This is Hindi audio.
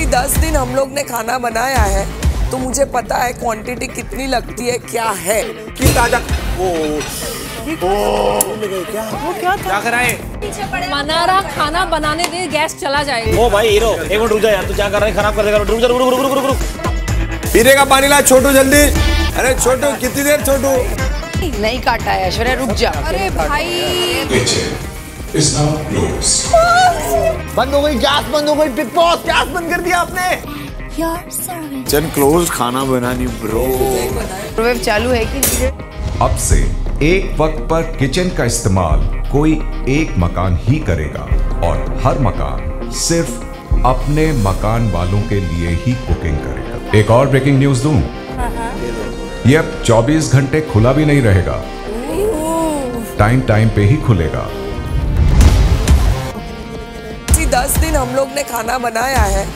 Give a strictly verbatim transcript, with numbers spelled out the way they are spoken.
दस दिन हम लोग ने खाना बनाया है तो मुझे पता है क्वांटिटी कितनी लगती है, क्या है। कि ताजा ओ ओ क्या वो क्या था? क्या कराए? मनारा खाना बनाने दे, गैस चला जाएगा। ओ भाई हीरो, एक मिनट रुक जा यार, तू क्या कर रहा है? खराब कर देगा। रुक जा, रुक रुक रुक रुक रुक। पीने का पानी ला छोटू जल्दी। अरे छोटू कितनी देर? छोटू नहीं काटा है ऐश्वर्या, रुक जा। अरे भाई बंद हो गई गैस, बंद हो गई। बिग बॉस गैस बंद कर दिया आपने। चल क्लोज खाना बनानी ब्रो। माइक्रोवेव चालू है कि? अब से एक वक्त पर किचन का इस्तेमाल कोई एक मकान ही करेगा और हर मकान सिर्फ अपने मकान वालों के लिए ही कुकिंग करेगा। एक और ब्रेकिंग न्यूज दूं, ये अब चौबीस घंटे खुला भी नहीं रहेगा, टाइम टाइम पे ही खुलेगा। दस दिन हम लोग ने खाना बनाया है